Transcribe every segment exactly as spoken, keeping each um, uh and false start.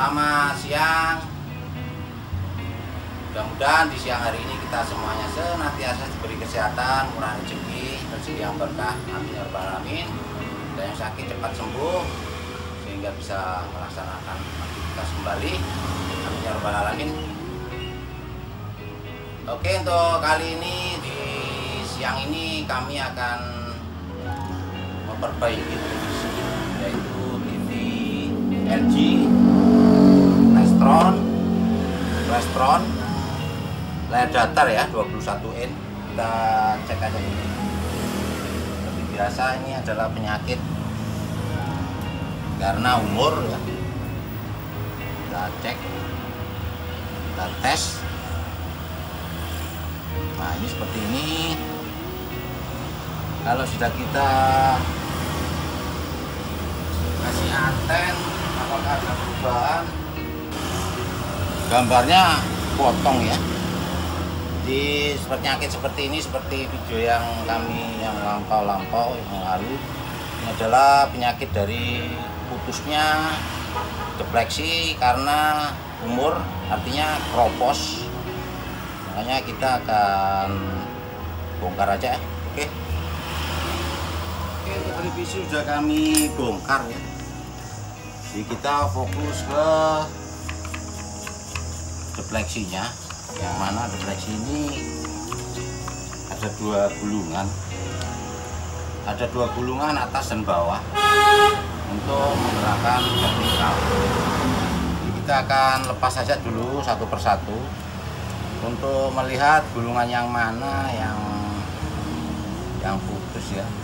Selamat siang. Mudah-mudahan di siang hari ini kita semuanya senantiasa diberi kesehatan, murah rezeki, rezeki yang berkah, amin ya rabbal alamin. Dan yang sakit cepat sembuh sehingga bisa melaksanakan aktivitas kembali, amin ya rabbal alamin. Oke, untuk kali ini di siang ini kami akan memperbaiki televisi, yaitu T V L G Lestron Lestron layar datar ya, dua puluh satu inch. Kita cek aja ini. Seperti biasa, ini adalah penyakit karena umur ya. Kita cek, kita tes. Nah, ini seperti ini. Kalau sudah kita kasih anten, apakah ada perubahan? Gambarnya potong ya. Di penyakit seperti ini, seperti video yang kami yang lampau-lampau yang lalu, ini adalah penyakit dari putusnya depleksi karena umur, artinya kropos. Makanya kita akan bongkar aja ya. Oke. Oke, untuk televisi sudah kami bongkar ya. Jadi kita fokus ke depleksinya, yang mana depleksi ini ada dua gulungan, ada dua gulungan atas dan bawah untuk menggerakkan vertikal. Jadi kita akan lepas saja dulu satu persatu untuk melihat gulungan yang mana yang yang putus ya.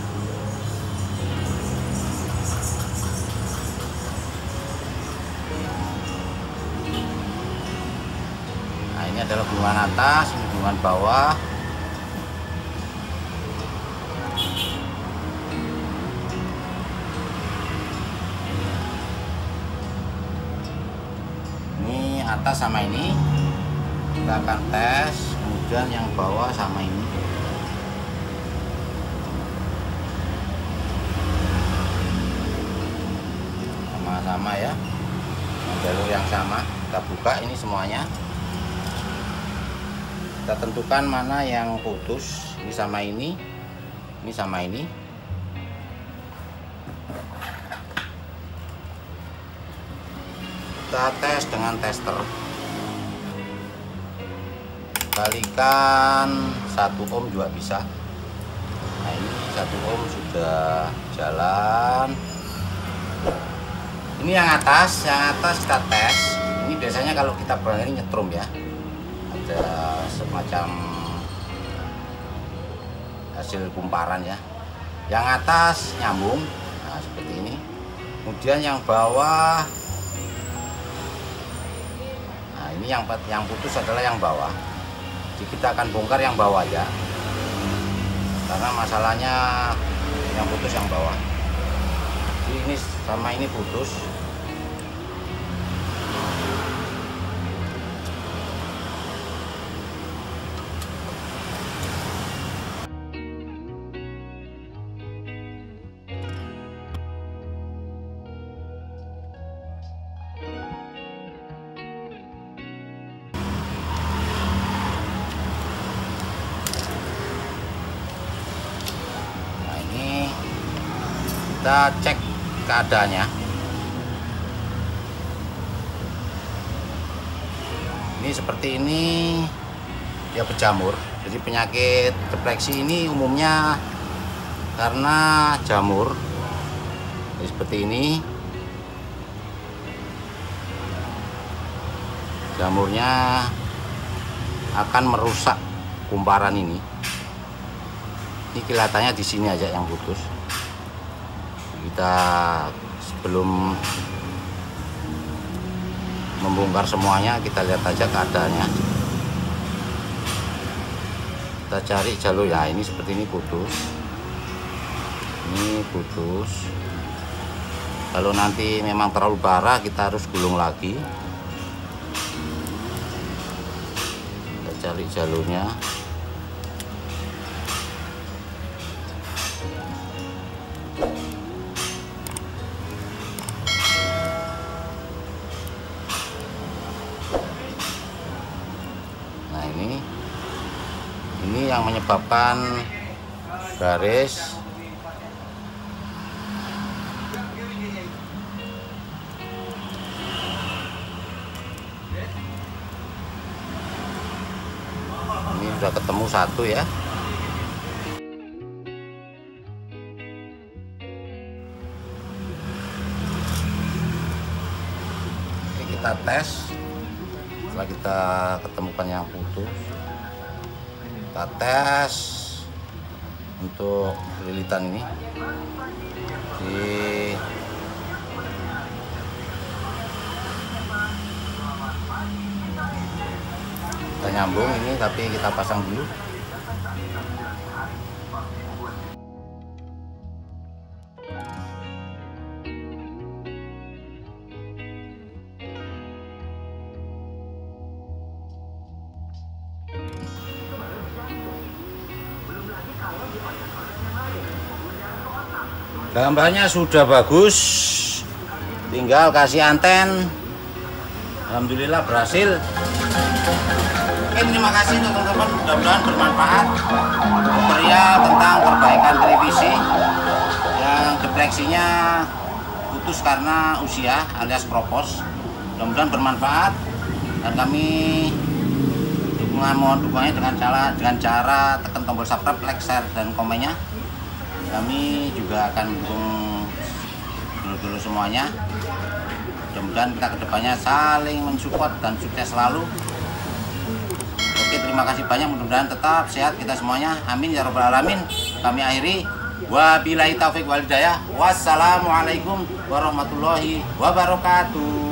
Ini adalah gulungan atas, ini gulungan bawah. Ini atas sama ini. Kita akan tes, kemudian yang bawah sama ini. Sama-sama ya. Jalur yang sama. Kita buka ini semuanya. Kita tentukan mana yang putus. Ini sama ini, ini sama ini. Kita tes dengan tester. Kalikan satu ohm juga bisa. Nah, ini satu ohm sudah jalan. Ini yang atas, yang atas kita tes. Ini biasanya kalau kita ini nyetrum ya. Ada semacam hasil kumparan ya. Yang atas nyambung, nah seperti ini. Kemudian yang bawah, nah ini yang yang putus adalah yang bawah. Jadi kita akan bongkar yang bawah ya, karena masalahnya yang putus yang bawah. Jadi ini sama ini putus. Kita cek keadaannya. Ini seperti ini, dia berjamur. Jadi penyakit depleksi ini umumnya karena jamur. Jadi seperti ini, jamurnya akan merusak kumparan ini. Ini kelihatannya di sini aja yang putus. Kita sebelum membongkar semuanya, kita lihat aja keadaannya. Kita cari jalur ya, ini seperti ini putus. Ini putus. Kalau nanti memang terlalu parah, kita harus gulung lagi. Kita cari jalurnya. Nah ini ini yang menyebabkan garis ini sudah ketemu satu ya. Oke, kita tes. Setelah kita ketemukan yang putus, kita tes untuk lilitan ini di kita nyambung ini, tapi kita pasang dulu. Gambarnya sudah bagus, tinggal kasih anten. Alhamdulillah berhasil. Oke, terima kasih untuk teman-teman, mudah-mudahan bermanfaat tutorial tentang perbaikan televisi yang defleksinya putus karena usia alias kropos. Mudah-mudahan bermanfaat, dan kami dukungan mohon dukungannya dengan cara dengan cara tekan tombol subscribe, like, share, dan komennya. Kami juga akan dukung dulu-dulu semuanya. Mudah-mudahan kita kedepannya saling mensupport dan sukses selalu. Oke, terima kasih banyak. Mudah-mudahan tetap sehat kita semuanya. Amin ya rabbal alamin. Kami akhiri. Wabillahi taufiq wal hidayah. Wassalamualaikum warahmatullahi wabarakatuh.